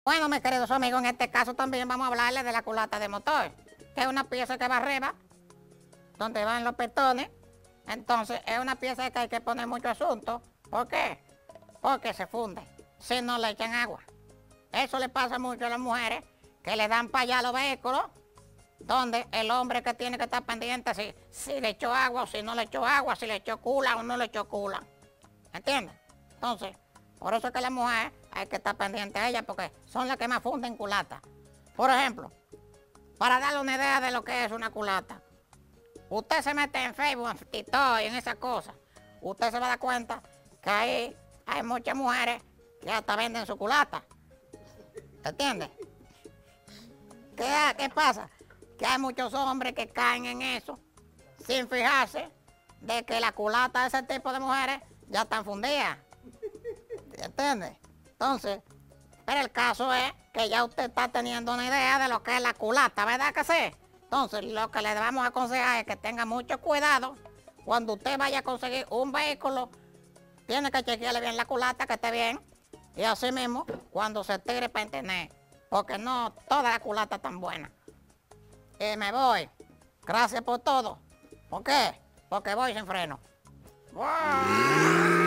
Bueno, mis queridos amigos, en este caso también vamos a hablarles de la culata de motor, que es una pieza que va arriba, donde van los pistones. Entonces, es una pieza que hay que poner mucho asunto. ¿Por qué? Porque se funde, si no le echan agua. Eso le pasa mucho a las mujeres, que le dan para allá los vehículos, donde el hombre que tiene que estar pendiente si le echó agua o si no le echó agua, si le echó cula o no le echó cula. ¿Entiendes? Entonces, por eso es que la mujer hay que estar pendiente a ella, porque son las que más funden culata. Por ejemplo, para darle una idea de lo que es una culata, usted se mete en Facebook, en TikTok y en esas cosas, usted se va a dar cuenta que ahí hay muchas mujeres que hasta venden su culata. ¿Entiendes? ¿Qué pasa? Que hay muchos hombres que caen en eso sin fijarse de que la culata de ese tipo de mujeres ya están fundidas. ¿Entiendes? Entonces, pero el caso es que ya usted está teniendo una idea de lo que es la culata, ¿verdad que sí? Entonces, lo que le vamos a aconsejar es que tenga mucho cuidado cuando usted vaya a conseguir un vehículo. Tiene que chequearle bien la culata, que esté bien. Y así mismo, cuando se tire para entender. Porque no toda la culata tan buena. Y me voy. Gracias por todo. ¿Por qué? Porque voy sin freno. ¡Wow!